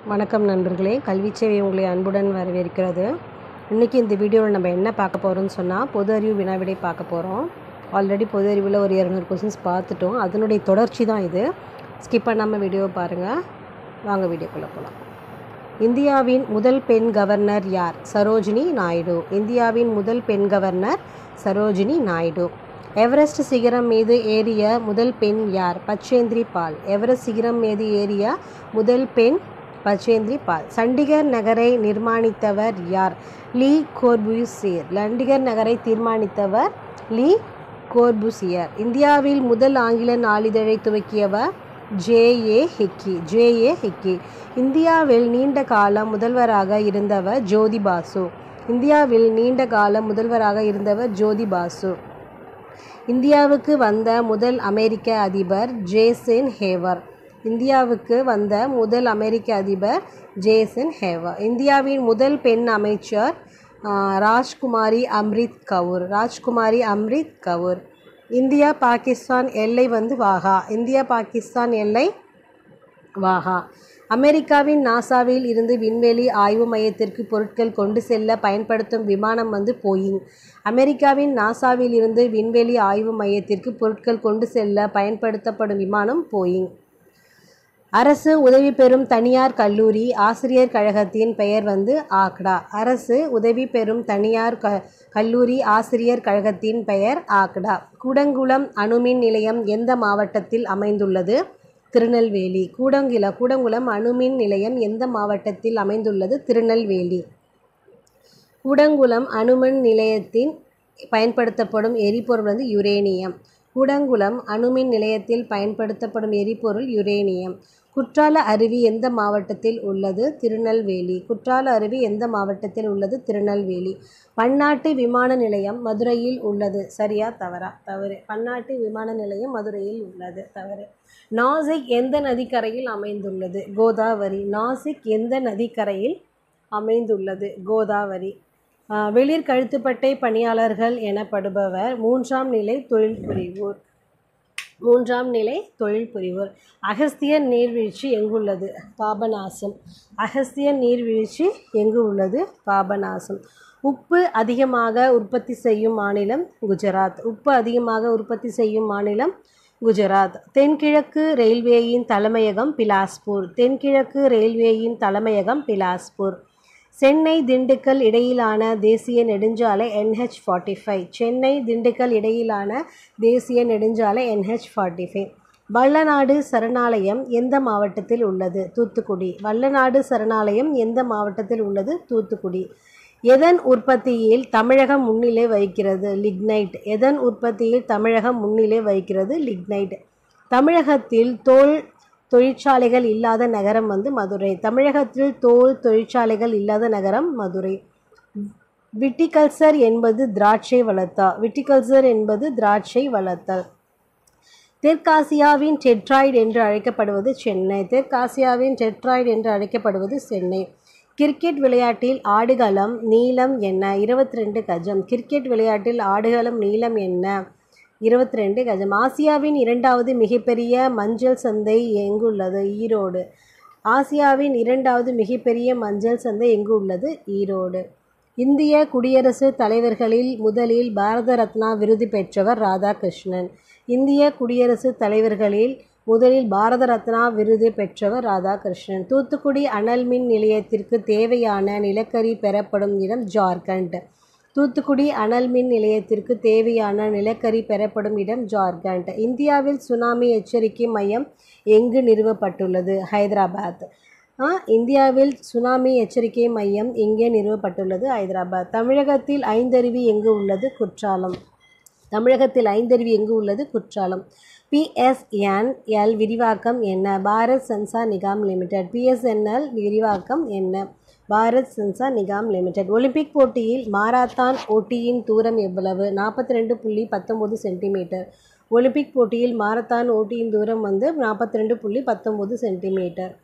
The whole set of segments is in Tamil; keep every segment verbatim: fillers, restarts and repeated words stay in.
வணக்கம் நண்பர்களே, கல்வி சேவை உங்களை அன்புடன் வரவேற்கிறது. இன்றைக்கி இந்த வீடியோவில் நம்ம என்ன பார்க்க போகிறோம்னு சொன்னால் பொது அறிவு வினாவிடை பார்க்க போகிறோம். ஆல்ரெடி பொது அறிவில் ஒரு இரநூறு கொஸ்டின்ஸ் பார்த்துட்டோம். அதனுடைய தொடர்ச்சி தான் இது. ஸ்கிப் பண்ணாமல் வீடியோவை பாருங்கள். வாங்க வீடியோக்குள்ளே போகலாம். இந்தியாவின் முதல் பெண் கவர்னர் யார்? சரோஜினி நாயுடு. இந்தியாவின் முதல் பெண் கவர்னர் சரோஜினி நாயுடு. எவரெஸ்ட் சிகரம் மீது ஏறிய முதல் பெண் யார்? பச்சேந்திரி பால். எவரெஸ்ட் சிகரம் மீது ஏறிய முதல் பெண் பச்சேந்திரி பால். சண்டிகர் நகரை நிர்மாணித்தவர் யார்? லீ கோர்புசியர். சண்டிகர் நகரை தீர்மானித்தவர் லீ கோர்புசியர். இந்தியாவில் முதல் ஆங்கில நாளிதழை துவக்கியவர் ஜே ஏ ஹிக்கி. J A ஹிக்கி. இந்தியாவில் நீண்ட காலம் முதல்வராக இருந்தவர் ஜோதி பாசு. இந்தியாவில் நீண்ட காலம் முதல்வராக இருந்தவர் ஜோதி பாசு. இந்தியாவுக்கு வந்த முதல் அமெரிக்க அதிபர் ஜேசன் ஹேவர். இந்தியாவுக்கு வந்த முதல் அமெரிக்க அதிபர் ஜேசன் ஹேவர். இந்தியாவின் முதல் பெண் அமைச்சர் ராஜ்குமாரி அம்ரித் கவுர். ராஜ்குமாரி அம்ரித் கவுர். இந்தியா பாகிஸ்தான் எல்லை வந்து வாகா. இந்தியா பாகிஸ்தான் எல்லை வாகா. அமெரிக்காவின் நாசாவில் இருந்து விண்வெளி ஆய்வு மையத்திற்கு பொருட்கள் கொண்டு செல்ல பயன்படுத்தும் விமானம் வந்து போயிங். அமெரிக்காவின் நாசாவில் இருந்து விண்வெளி ஆய்வு மையத்திற்கு பொருட்கள் கொண்டு செல்ல பயன்படுத்தப்படும் விமானம் போயிங். அரசு உதவி பெறும் தனியார் கல்லூரி ஆசிரியர் கழகத்தின் பெயர் வந்து ஆக்டா. அரசு உதவி பெறும் தனியார் க கல்லூரி ஆசிரியர் கழகத்தின் பெயர் ஆக்டா. கூடங்குளம் அணுமின் நிலையம் எந்த மாவட்டத்தில் அமைந்துள்ளது? திருநெல்வேலி. கூடங்குள கூடங்குளம் அணுமின் நிலையம் எந்த மாவட்டத்தில் அமைந்துள்ளது? திருநெல்வேலி. கூடங்குளம் அணுமின் நிலையத்தின் பயன்படுத்தப்படும் எரிபொருள் வந்து யுரேனியம். கூடங்குளம் அணுமின் நிலையத்தில் பயன்படுத்தப்படும் எரிபொருள் யுரேனியம். குற்றால அருவி எந்த மாவட்டத்தில் உள்ளது? திருநெல்வேலி. குற்றால அருவி எந்த மாவட்டத்தில் உள்ளது? திருநெல்வேலி. பன்னாட்டு விமான நிலையம் மதுரையில் உள்ளது. சரியா தவறா? தவறு. பன்னாட்டு விமான நிலையம் மதுரையில் உள்ளது. தவறு. நாசிக் எந்த நதிக்கரையில் அமைந்துள்ளது? கோதாவரி. நாசிக் எந்த நதிக்கரையில் அமைந்துள்ளது? கோதாவரி. வெளிர் கழுத்துப்பட்டை பணியாளர்கள் எனப்படுபவர் மூன்றாம் நிலை தொழில் புரிவோர். மூன்றாம் நிலை தொழில் புரிவோர். அகஸ்தியர் நீர்வீழ்ச்சி எங்குள்ளது? பாபநாசம். அகஸ்தியர் நீர்வீழ்ச்சி எங்கு உள்ளது? பாபநாசம். உப்பு அதிகமாக உற்பத்தி செய்யும் மாநிலம் குஜராத். உப்பு அதிகமாக உற்பத்தி செய்யும் மாநிலம் குஜராத். தென்கிழக்கு ரயில்வேயின் தலைமையகம் பிலாஸ்பூர். தென்கிழக்கு ரயில்வேயின் தலைமையகம் பிலாஸ்பூர். சென்னை திண்டுக்கல் இடையிலான தேசிய நெடுஞ்சாலை N H forty five. Chennai Dindigul இடையிலான தேசிய நெடுஞ்சாலை N H forty five. Vallanadu சரணாலயம் எந்த மாவட்டத்தில் உள்ளது? தூத்துக்குடி. வல்லநாடு சரணாலயம் எந்த மாவட்டத்தில் உள்ளது? தூத்துக்குடி. எதன் உற்பத்தியில் தமிழகம் முன்னிலை வகிக்கிறது? லிக்னைட். எதன் உற்பத்தியில் தமிழகம் முன்னிலை வகிக்கிறது? லிக்னைட். தமிழகத்தில் தோல் தொழிற்சாலைகள் இல்லாத நகரம் வந்து மதுரை. தமிழகத்தில் தோல் தொழிற்சாலைகள் இல்லாத நகரம் மதுரை. விட்டிகல்ச்சர் என்பது திராட்சை வளர்த்தல். விட்டிகல்ச்சர் என்பது திராட்சை வளர்த்தல். தெற்காசியாவின் டெட்ராய்டு என்று அழைக்கப்படுவது சென்னை. தெற்காசியாவின் டெட்ராய்டு என்று அழைக்கப்படுவது சென்னை. கிரிக்கெட் விளையாட்டில் ஆடுகளம் நீளம் என்ன? இருபத்தி ரெண்டு கஜம். கிரிக்கெட் விளையாட்டில் ஆடுகளம் நீளம் என்ன? இருபத்தி ரெண்டு கஜம். ஆசியாவின் இரண்டாவது மிகப்பெரிய மஞ்சள் சந்தை எங்குள்ளது? ஈரோடு. ஆசியாவின் இரண்டாவது மிகப்பெரிய மஞ்சள் சந்தை எங்கு உள்ளது? ஈரோடு. இந்திய குடியரசுத் தலைவர்களில் முதலில் பாரத ரத்னா விருது பெற்றவர் ராதாகிருஷ்ணன். இந்திய குடியரசுத் தலைவர்களில் முதலில் பாரத ரத்னா விருது பெற்றவர் ராதாகிருஷ்ணன். தூத்துக்குடி அனல் மின் நிலையத்திற்கு தேவையான நிலக்கரி பெறப்படும் இடம் ஜார்க்கண்ட். தூத்துக்குடி அனல் மின் நிலையத்திற்கு தேவையான நிலக்கரி பெறப்படும் இடம் ஜார்க்கண்ட். இந்தியாவில் சுனாமி எச்சரிக்கை மையம் எங்கு நிறுவப்பட்டுள்ளது? ஹைதராபாத். இந்தியாவில் சுனாமி எச்சரிக்கை மையம் எங்கே நிறுவப்பட்டுள்ளது? ஹைதராபாத். தமிழகத்தில் ஐந்தருவி எங்கு உள்ளது? குற்றாலம். தமிழகத்தில் ஐந்தருவி எங்கு உள்ளது? Courtallam. B S N L விரிவாக்கம் என்ன? Bharat Sanchar Nigam limited. B S N L விரிவாக்கம் என்ன? பாரத் சென்சார் நிகாம் லிமிடெட். ஒலிம்பிக் போட்டியில் மாரத்தான் ஓட்டியின் தூரம் எவ்வளவு? நாற்பத்தி ரெண்டு புள்ளி பத்தொம்போது சென்டிமீட்டர். ஒலிம்பிக் போட்டியில் மாரத்தான் ஓட்டியின் தூரம் வந்து நாற்பத்தி ரெண்டு புள்ளி பத்தொம்போது சென்டிமீட்டர்.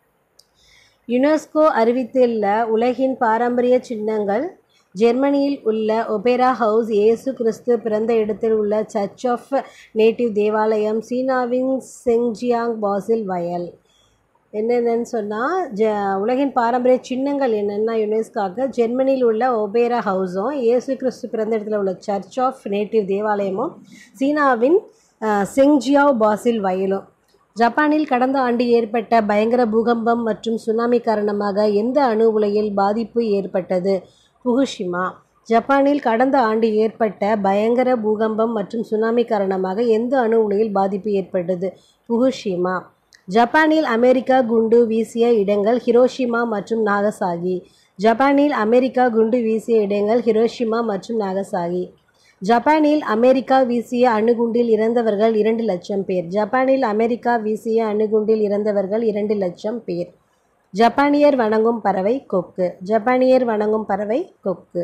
யுனெஸ்கோ அறிவித்துள்ள உலகின் பாரம்பரிய சின்னங்கள் ஜெர்மனியில் உள்ள ஒபேரா ஹவுஸ், இயேசு கிறிஸ்து பிறந்த இடத்தில் உள்ள சர்ச் ஆஃப் நேட்டிவ் தேவாலயம், சீனாவின் செங்ஜியாங் பாசில் வயல். என்னென்னு சொன்னால் ஜ உலகின் பாரம்பரிய சின்னங்கள் என்னென்னா யுனெஸ்கோக்கு ஜெர்மனியில் உள்ள ஒபேரா ஹவுஸும் இயேசு கிறிஸ்து பிறந்த இடத்துல உள்ள சர்ச் ஆஃப் நேட்டிவ் தேவாலயமும் சீனாவின் செங்ஜியாவ் பாசில் வயலும். ஜப்பானில் கடந்த ஆண்டு ஏற்பட்ட பயங்கர பூகம்பம் மற்றும் சுனாமி காரணமாக எந்த அணு உலையில் பாதிப்பு ஏற்பட்டது? புகுஷிமா. ஜப்பானில் கடந்த ஆண்டு ஏற்பட்ட பயங்கர பூகம்பம் மற்றும் சுனாமி காரணமாக எந்த அணு உலையில் பாதிப்பு ஏற்பட்டது? புகுஷிமா. ஜப்பானில் அமெரிக்கா குண்டு வீசிய இடங்கள் ஹிரோஷிமா மற்றும் நாகசாகி. ஜப்பானில் அமெரிக்கா குண்டு வீசிய இடங்கள் ஹிரோஷிமா மற்றும் நாகசாகி. ஜப்பானில் அமெரிக்கா வீசிய அணுகுண்டில் இறந்தவர்கள் இரண்டு லட்சம் பேர். ஜப்பானில் அமெரிக்கா வீசிய அணுகுண்டில் இறந்தவர்கள் இரண்டு லட்சம் பேர். ஜப்பானியர் வணங்கும் பறவை கொக்கு. ஜப்பானியர் வணங்கும் பறவை கொக்கு.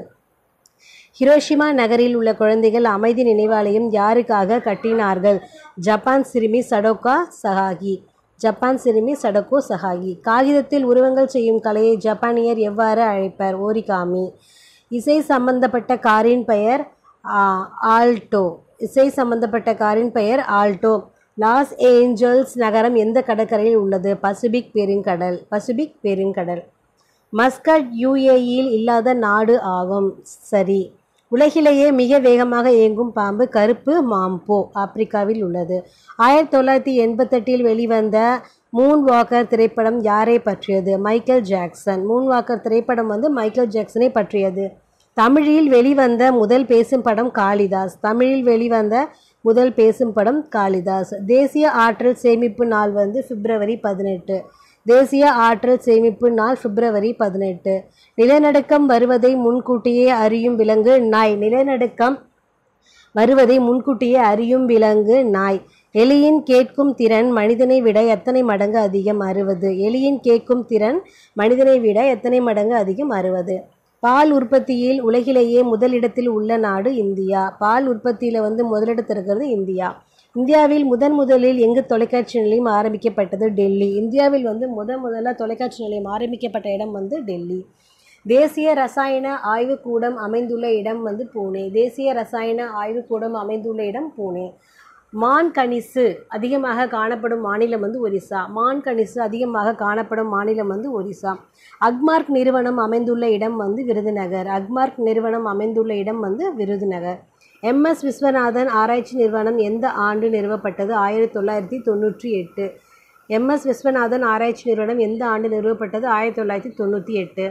ஹிரோஷிமா நகரில் உள்ள குழந்தைகள் அமைதி நினைவாலயம் யாருக்காக கட்டினார்கள்? ஜப்பான் சிறுமி சடோகோ சகாகி. ஜப்பான் சிறுமி சடோகோ சகாகி. காகிதத்தில் உருவங்கள் செய்யும் கலையை ஜப்பானியர் எவ்வாறு அழைப்பர்? ஓரிகாமி. இசை சம்பந்தப்பட்ட காரின் பெயர் ஆல்டோ. இசை சம்பந்தப்பட்ட காரின் பெயர் ஆல்டோ. லாஸ் ஏஞ்சல்ஸ் நகரம் எந்த கடற்கரையில் உள்ளது? பசிபிக் பெருங்கடல். பசிபிக் பெருங்கடல். மஸ்கட் யுஏஇயில் இல்லாத நாடு ஆகும். சரி. உலகிலேயே மிக வேகமாக இயங்கும் பாம்பு கருப்பு மாம்போ ஆப்பிரிக்காவில் உள்ளது. ஆயிரத்தி தொள்ளாயிரத்தி எண்பத்தெட்டில் வெளிவந்த மூன் வாக்கர் திரைப்படம் யாரை பற்றியது? Michael Jackson. மூன் வாக்கர் திரைப்படம் வந்து மைக்கேல் ஜாக்சனை பற்றியது. தமிழில் வெளிவந்த முதல் பேசும் படம் காளிதாஸ். தமிழில் வெளிவந்த முதல் பேசும் படம் காளிதாஸ். தேசிய ஆற்றல் சேமிப்பு நாள் வந்து பிப்ரவரி பதினெட்டு. தேசிய ஆற்றல் சேமிப்பு நாள் பிப்ரவரி பதினெட்டு. நிலநடுக்கம் வருவதை முன்கூட்டியே அறியும் விலங்கு நாய். நிலநடுக்கம் வருவதை முன்கூட்டியே அறியும் விலங்கு நாய். எலியின் கேட்கும் திறன் மனிதனை விட எத்தனை மடங்கு அதிகம்? அறுபது. எலியின் கேட்கும் திறன் மனிதனை விட எத்தனை மடங்கு அதிகம்? அறுபது. பால் உற்பத்தியில் உலகிலேயே முதலிடத்தில் உள்ள நாடு இந்தியா. பால் உற்பத்தியில் வந்து முதலிடத்தில் இருக்கிறது இந்தியா. இந்தியாவில் முதன் முதலில் எங்கு தொலைக்காட்சி நிலையம் ஆரம்பிக்கப்பட்டது? டெல்லி. இந்தியாவில் வந்து முத முதல்ல தொலைக்காட்சி நிலையம் ஆரம்பிக்கப்பட்ட இடம் வந்து டெல்லி. தேசிய ரசாயன ஆய்வுக்கூடம் அமைந்துள்ள இடம் வந்து பூனே. தேசிய ரசாயன ஆய்வுக்கூடம் அமைந்துள்ள இடம் பூனே. மான் கணிசு அதிகமாக காணப்படும் மாநிலம் வந்து ஒரிசா. மான் கணிசு அதிகமாக காணப்படும் மாநிலம் வந்து ஒரிசா. அக்மார்க் நிறுவனம் அமைந்துள்ள இடம் வந்து விருதுநகர். அக்மார்க் நிறுவனம் அமைந்துள்ள இடம் வந்து விருதுநகர். எம் எஸ் விஸ்வநாதன் ஆராய்ச்சி நிறுவனம் எந்த ஆண்டு நிறுவப்பட்டது? ஆயிரத்தி தொள்ளாயிரத்தி தொண்ணூற்றி எட்டு. எம் எஸ் விஸ்வநாதன் ஆராய்ச்சி நிறுவனம் எந்த ஆண்டு நிறுவப்பட்டது? ஆயிரத்தி தொள்ளாயிரத்தி தொண்ணூற்றி எட்டு.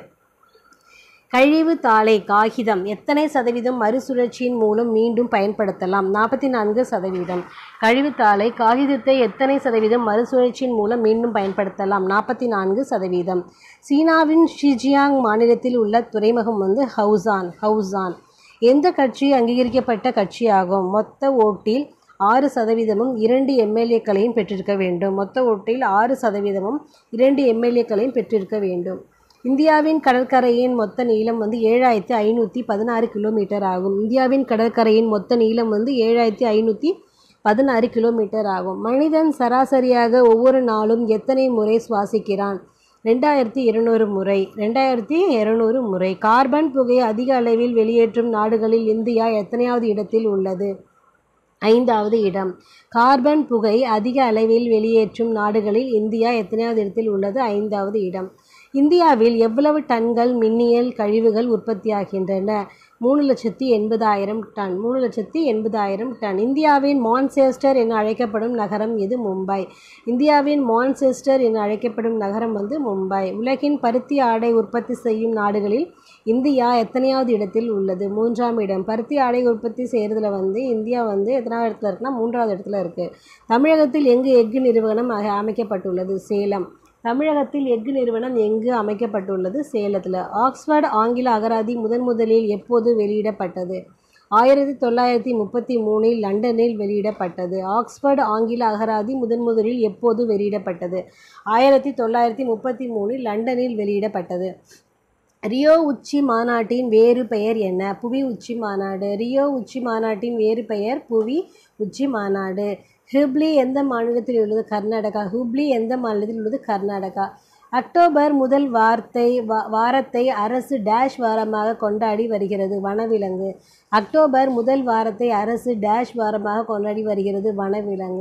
கழிவு தாளை காகிதம் எத்தனை சதவீதம் மறுசுழற்சியின் மூலம் மீண்டும் பயன்படுத்தலாம்? நாற்பத்தி நான்கு சதவீதம். கழிவுத்தாளை காகிதத்தை எத்தனை சதவீதம் மறுசுழற்சியின் மூலம் மீண்டும் பயன்படுத்தலாம்? நாற்பத்தி நான்கு சதவீதம். சீனாவின் ஷிஜியாங் மாநிலத்தில் உள்ள துறைமுகம் வந்து ஹவுசான். ஹவுசான். எந்த கட்சி அங்கீகரிக்கப்பட்ட கட்சியாகும்? மொத்த ஓட்டில் ஆறு சதவீதமும் இரண்டு எம்எல்ஏக்களையும் பெற்றிருக்க வேண்டும். மொத்த ஓட்டில் ஆறு சதவீதமும் இரண்டு எம்எல்ஏக்களையும் பெற்றிருக்க வேண்டும். இந்தியாவின் கடற்கரையின் மொத்த நீளம் வந்து ஏழாயிரத்தி ஐநூற்றி பதினாறு கிலோமீட்டர் ஆகும். இந்தியாவின் கடற்கரையின் மொத்த நீளம் வந்து ஏழாயிரத்தி ஐநூற்றி பதினாறு கிலோமீட்டர் ஆகும். மனிதன் சராசரியாக ஒவ்வொரு நாளும் எத்தனை முறை சுவாசிக்கிறான்? ரெண்டாயிரத்தி இருநூறு முறை. ரெண்டாயிரத்தி இருநூறு முறை. கார்பன் புகையை அதிக அளவில் வெளியேற்றும் நாடுகளில் இந்தியா எத்தனையாவது இடத்தில் உள்ளது? ஐந்தாவது இடம். கார்பன் புகை அதிக அளவில் வெளியேற்றும் நாடுகளில் இந்தியா எத்தனையாவது இடத்தில் உள்ளது? ஐந்தாவது இடம். இந்தியாவில் எவ்வளவு டன்கள் மின்னியல் கழிவுகள் உற்பத்தியாகின்றன? மூணு லட்சத்தி எண்பதாயிரம் டன். மூணு லட்சத்தி எண்பதாயிரம் டன். இந்தியாவின் மான்செஸ்டர் என அழைக்கப்படும் நகரம் எது? மும்பை. இந்தியாவின் மான்செஸ்டர் என அழைக்கப்படும் நகரம் வந்து மும்பை. உலகின் பருத்தி ஆடை உற்பத்தி செய்யும் நாடுகளில் இந்தியா எத்தனையாவது இடத்தில் உள்ளது? மூன்றாம் இடம். பருத்தி ஆடை உற்பத்தி செய்கிறதுல வந்து இந்தியா வந்து எத்தனாவது இடத்துல இருக்குன்னா மூன்றாவது இடத்துல இருக்குது. தமிழகத்தில் எங்கு எஃகு நிறுவனம் அமைக்கப்பட்டுள்ளது? சேலம். தமிழகத்தில் எஃகு நிறுவனம் எங்கு அமைக்கப்பட்டுள்ளது? சேலத்தில். ஆக்ஸ்போர்ட் ஆங்கில அகராதி முதன் முதலில் எப்போது வெளியிடப்பட்டது? ஆயிரத்தி தொள்ளாயிரத்தி முப்பத்தி மூணில் லண்டனில் வெளியிடப்பட்டது. ஆக்ஸ்போர்ட் ஆங்கில அகராதி முதன் முதலில் எப்போது வெளியிடப்பட்டது? ஆயிரத்தி தொள்ளாயிரத்தி முப்பத்தி மூணில் லண்டனில் வெளியிடப்பட்டது. ரியோ உச்சி மாநாட்டின் வேறு பெயர் என்ன? புவி உச்சி மாநாடு. ரியோ உச்சி மாநாட்டின் வேறு பெயர் புவி உச்சி மாநாடு. ஹுப்ளி எந்த மாநிலத்தில் உள்ளது? கர்நாடகா. ஹுப்ளி எந்த மாநிலத்தில் உள்ளது? கர்நாடகா. அக்டோபர் முதல் வார்த்தை வாரத்தை அரசு டேஷ் வாரமாக கொண்டாடி வருகிறது? வனவிலங்கு. அக்டோபர் முதல் வாரத்தை அரசு டேஷ் வாரமாக கொண்டாடி வருகிறது? வனவிலங்கு.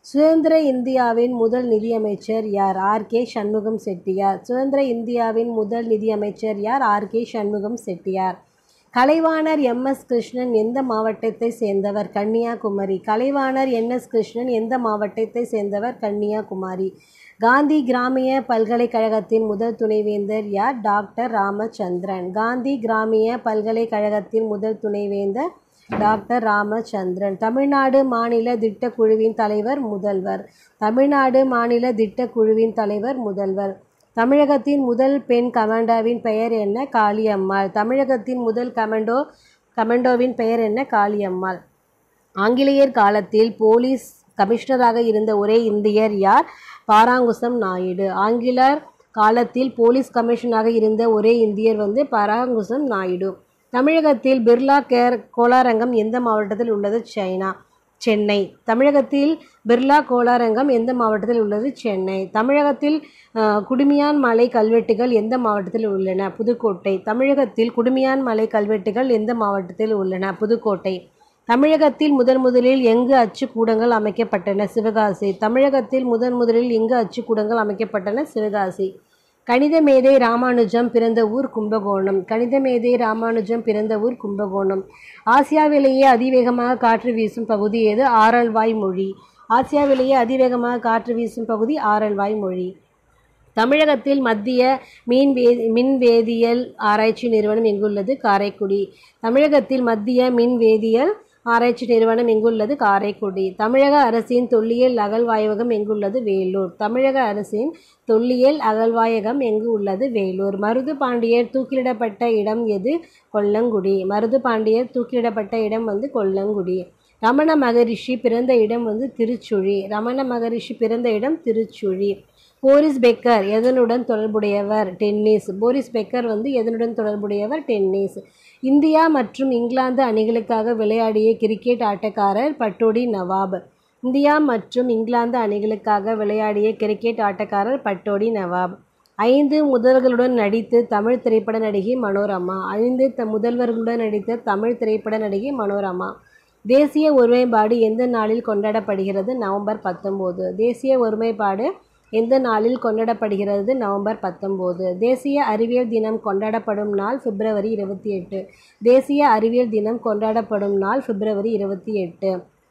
சுதந்திர இந்தியாவின் முதல் நிதியமைச்சர் யார்? R K Shanmugam Chettiar. சுதந்திர இந்தியாவின் முதல் நிதியமைச்சர் யார்? R K Shanmugam Chettiar. Kalaivanar M S Krishnan எந்த மாவட்டத்தை சேர்ந்தவர்? கன்னியாகுமரி. கலைவாணர் என் எஸ் கிருஷ்ணன் எந்த மாவட்டத்தை சேர்ந்தவர்? கன்னியாகுமரி. காந்தி கிராமிய பல்கலைக்கழகத்தின் முதல் துணைவேந்தர் யார்? டாக்டர் ராமச்சந்திரன். காந்தி கிராமிய பல்கலைக்கழகத்தின் முதல் துணைவேந்தர் டாக்டர் ராமச்சந்திரன். தமிழ்நாடு மாநில திட்டக்குழுவின் தலைவர் முதல்வர். தமிழ்நாடு மாநில திட்டக்குழுவின் தலைவர் முதல்வர். தமிழகத்தின் முதல் பெண் கமாண்டோவின் பெயர் என்ன? காளியம்மாள். தமிழகத்தின் முதல் கமாண்டோ கமாண்டோவின் பெயர் என்ன? காளியம்மாள். ஆங்கிலேயர் காலத்தில் போலீஸ் கமிஷனராக இருந்த ஒரே இந்தியர் யார்? பாராங்குசம் நாயுடு. ஆங்கிலேயர் காலத்தில் போலீஸ் கமிஷனராக இருந்த ஒரே இந்தியர் வந்து பாராங்குசம் நாயுடு. தமிழகத்தில் பிர்லா கேர் கோளாரங்கம் எந்த மாவட்டத்தில் உள்ளது? சைனா சென்னை. தமிழகத்தில் பிர்லா கோளாரங்கம் எந்த மாவட்டத்தில் உள்ளது? சென்னை. தமிழகத்தில் குடுமியான் மலை கல்வெட்டுகள் எந்த மாவட்டத்தில் உள்ளன? புதுக்கோட்டை. தமிழகத்தில் குடுமியான் மலை கல்வெட்டுகள் எந்த மாவட்டத்தில் உள்ளன? புதுக்கோட்டை. தமிழகத்தில் முதன் முதலில் எங்கு அச்சுக்கூடங்கள் அமைக்கப்பட்டன? சிவகாசி. தமிழகத்தில் முதன் முதலில் எங்கு அச்சுக்கூடங்கள் அமைக்கப்பட்டன? சிவகாசி. கணித மேதை ராமானுஜம் பிறந்த ஊர் கும்பகோணம். கணித மேதை ராமானுஜம் பிறந்த ஊர் கும்பகோணம். ஆசியாவிலேயே அதிவேகமாக காற்று வீசும் பகுதி எது? ஆரல்வாய் மொழி. ஆசியாவிலேயே அதிவேகமாக காற்று வீசும் பகுதி ஆரல்வாய் மொழி. தமிழகத்தில் மத்திய மீன்வே மின்வேதியியல் ஆராய்ச்சி நிறுவனம் எங்குள்ளது? காரைக்குடி. தமிழகத்தில் மத்திய மின்வேதியியல் ஆராய்ச்சி நிறுவனம் எங்குள்ளது? காரைக்குடி. தமிழக அரசின் தொல்லியல் அகழ்வாய்வகம் எங்குள்ளது? வேலூர். தமிழக அரசின் தொல்லியல் அகழ்வாய்வகம் எங்கு உள்ளது? வேலூர். மருது பாண்டியர் தூக்கிலிடப்பட்ட இடம் எது? கொல்லங்குடி. மருது பாண்டியர் தூக்கிலிடப்பட்ட இடம் வந்து கொல்லங்குடி. ரமண மகரிஷி பிறந்த இடம் வந்து திருச்சுழி. ரமண மகரிஷி பிறந்த இடம் திருச்சுழி. போரிஸ் பெக்கர் எதனுடன் தொடர்புடையவர்? டென்னிஸ். போரிஸ் பெக்கர் வந்து எதனுடன் தொடர்புடையவர்? டென்னிஸ். இந்தியா மற்றும் இங்கிலாந்து அணிகளுக்காக விளையாடிய கிரிக்கெட் ஆட்டக்காரர் பட்டோடி நவாப். இந்தியா மற்றும் இங்கிலாந்து அணிகளுக்காக விளையாடிய கிரிக்கெட் ஆட்டக்காரர் பட்டோடி நவாப். ஐந்து முதல்வர்களுடன் நடித்து தமிழ் திரைப்பட நடிகை மனோரமா. ஐந்து த முதல்வர்களுடன் நடித்த தமிழ் திரைப்பட நடிகை மனோரமா. தேசிய ஒருமைப்பாடு எந்த நாளில் கொண்டாடப்படுகிறது? நவம்பர் பத்தொம்போது. தேசிய ஒருமைப்பாடு எந்த நாளில் கொண்டாடப்படுகிறது? நவம்பர் பத்தொம்போது. தேசிய அறிவியல் தினம் கொண்டாடப்படும் நாள் பிப்ரவரி இருபத்தி எட்டு. தேசிய அறிவியல் தினம் கொண்டாடப்படும் நாள் பிப்ரவரி இருபத்தி எட்டு.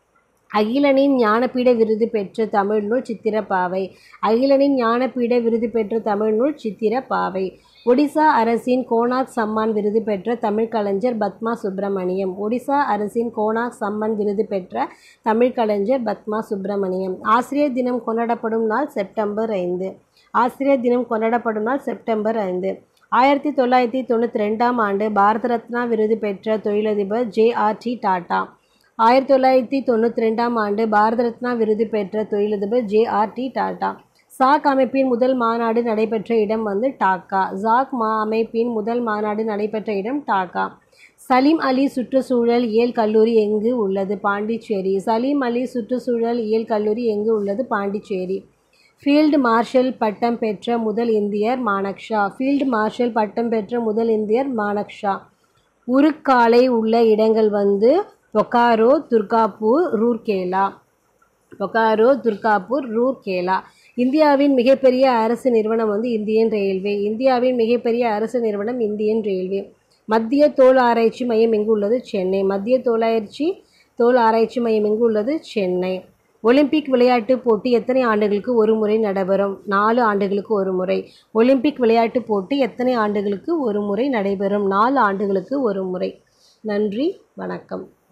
அகிலனின் ஞானபீட விருது பெற்ற தமிழ் நூல் சித்திரப்பாவை. அகிலனின் ஞானபீட விருது பெற்ற தமிழ் நூல் சித்திரப்பாவை. ஒடிசா அரசின் கோனாக் சம்மான் விருது பெற்ற தமிழ் கலைஞர் பத்மா சுப்பிரமணியம். ஒடிசா அரசின் கோனாக் சம்மான் விருது பெற்ற தமிழ் கலைஞர் பத்மா சுப்பிரமணியம். ஆசிரியர் தினம் கொண்டாடப்படும் நாள் செப்டம்பர் ஐந்து. ஆசிரியர் தினம் கொண்டாடப்படும் நாள் செப்டம்பர் ஐந்து. ஆயிரத்தி தொள்ளாயிரத்தி தொண்ணூற்றி ரெண்டாம் ஆண்டு பாரத ரத்னா விருது பெற்ற தொழிலதிபர் ஜே ஆர் டி டாட்டா. ஆயிரத்தி தொள்ளாயிரத்தி தொண்ணூற்றி ரெண்டாம் ஆண்டு பாரத ரத்னா விருது பெற்ற தொழிலதிபர் ஜே ஆர் டி டாட்டா. சாக் அமைப்பின் முதல் மாநாடு நடைபெற்ற இடம் வந்து டாக்கா. சாக் மா அமைப்பின் முதல் மாநாடு நடைபெற்ற இடம் டாக்கா. சலீம் அலி சுற்றுச்சூழல் இயல் கல்லூரி எங்கு உள்ளது? பாண்டிச்சேரி. சலீம் அலி சுற்றுச்சூழல் இயல் கல்லூரி எங்கு உள்ளது? பாண்டிச்சேரி. ஃபீல்டு மார்ஷல் பட்டம் பெற்ற முதல் இந்தியர் மானக்ஷா. ஃபீல்டு மார்ஷல் பட்டம் பெற்ற முதல் இந்தியர் மானக்ஷா. உருக்காலை உள்ள இடங்கள் வந்து பொக்காரோ, துர்காப்பூர், ரூர்கேலா. பொக்காரோ, துர்காப்பூர், ரூர்கேலா. இந்தியாவின் மிகப்பெரிய அரசு நிறுவனம் வந்து இந்தியன் ரயில்வே. இந்தியாவின் மிகப்பெரிய அரசு நிறுவனம் இந்தியன் ரயில்வே. மத்திய தோல் ஆராய்ச்சி மையம் எங்கு உள்ளது? சென்னை. மத்திய தோலாராய்ச்சி தோல் ஆராய்ச்சி மையம் எங்கு உள்ளது? சென்னை. ஒலிம்பிக் விளையாட்டுப் போட்டி எத்தனை ஆண்டுகளுக்கு ஒரு முறை நடைபெறும்? நாலு ஆண்டுகளுக்கு ஒரு முறை. ஒலிம்பிக் விளையாட்டுப் போட்டி எத்தனை ஆண்டுகளுக்கு ஒரு முறை நடைபெறும்? நாலு ஆண்டுகளுக்கு ஒரு முறை. நன்றி, வணக்கம்.